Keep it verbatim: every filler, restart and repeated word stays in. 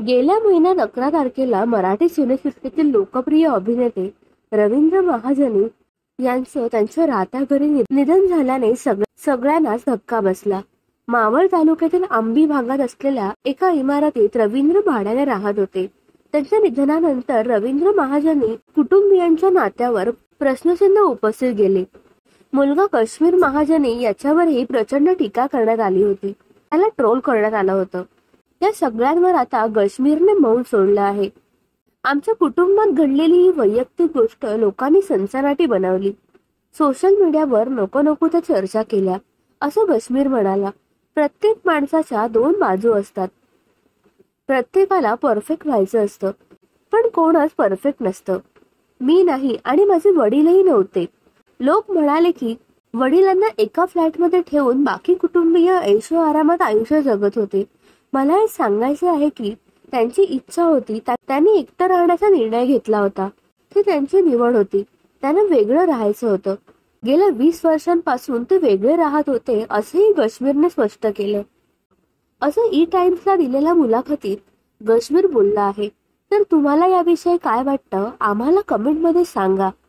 गेल्या महिन्यात अकरा तारखेला मराठी सिनेसृष्टीतील लोकप्रिय अभिनेते रवींद्र महाजनी यांचं त्यांच्या राहत्या घरी निधन झाल्याने सग सगळ्यांनाच धक्का बसला. मावळ तालुक्यातील आंबी भागात असलेल्या एका इमारतीत रवींद्र भाड्याने राहत होते. त्यांच्या निधनानंतर रवींद्र महाजनी कुटुंबियांच्या नात्यावर प्रश्नचिन्ह उपस्थित गेले. मुलगा काश्मीर महाजनी याच्यावरही प्रचंड टीका करण्यात आली होती. त्याला ट्रोल करण्यात आलं होतं. या सगळ्यांवर आता काश्मीरने मौन सोडलं आहे. आमच्या कुटुंबात घडलेली ही वैयक्तिक गोष्ट लोकांनी सनसनाटी बनवली. सोशल मीडियावर नको नको त्या चर्चा केल्या, असं काश्मीर म्हणाला. प्रत्येक माणसाच्या दोन बाजू असतात. प्रत्येकाला परफेक्ट व्हायचं असतं, पण कोणच परफेक्ट नसतं. मी नाही आणि माझे वडीलही नव्हते. लोक म्हणाले की वडिलांना एका फ्लॅटमध्ये ठेवून बाकी कुटुंबीय ऐशो आरामात आयुष्य जगत होते. मला हे सांगायचे आहे की त्यांची इच्छा होती, त्यांनी एकटं राहण्याचा निर्णय घेतला होता. ती त्यांची निवड होती. त्यांना वेगळं राहायचं होतं. गेल्या वीस वर्षांपासून ते वेगळे राहत होते, असंही काश्मीरने स्पष्ट केलं. असं ई टाइम्सला दिलेल्या मुलाखतीत काश्मीर बोलला आहे. तर तुम्हाला याविषयी काय वाटतं आम्हाला कमेंटमध्ये सांगा.